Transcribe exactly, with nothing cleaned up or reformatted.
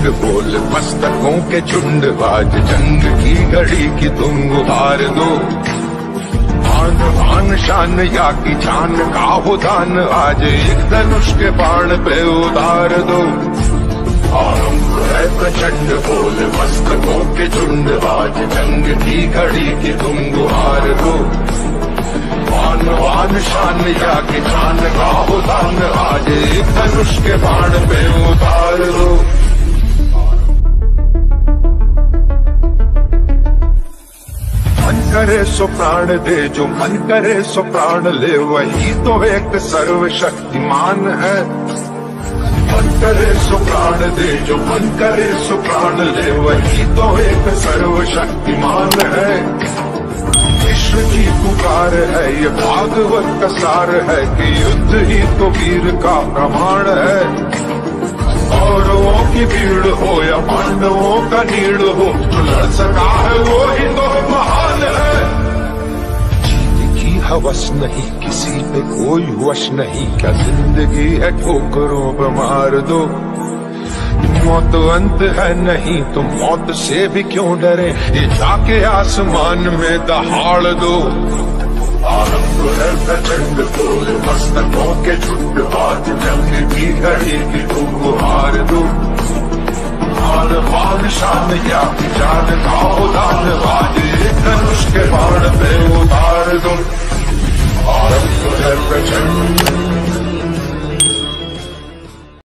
बोल मस्तकों के झुंड, आज जंग की घड़ी की तुम गुहार दो। आन बान शान या की जान का हो दान, आज एक धनुष के बाण पे उतार दो। आरंभ है प्रचंड बोल मस्तकों के झुंड, आज जंग की घड़ी की तुम गुहार दो। आन बान शान या की जान का हो दान, आज एक धनुष के बाण पे उतार दो। मन करे सो प्राण दे, जो मन करे सो प्राण ले, वही तो एक सर्वशक्तिमान है। मन करे सो प्राण दे, जो मन करे सो प्राण ले, वही तो एक सर्वशक्तिमान है। विश्व की पुकार है ये भागवत का सार है, कि युद्ध ही तो वीर का प्रमाण है। कौरवों की भीड़ हो या पांडवों का नीड़ हो, जो लड़ सका है वो ही तो महान है। जीत की हवस नहीं, किसी पे कोई वश नहीं, क्या जिंदगी है ठोकरों पे मार दो। मौत अंत है नहीं तो मौत से भी क्यों डरे, ये जाके आसमान में दहाड़ दो। आरंभ है प्रचंड बोल मस्तकों के झुंड, आज जंग की घड़ी की तुम गुहार दो। आन बान शान या जान का हो दान, आज एक धनुष के बाण पे उतार दो। आरंभ है प्रचंड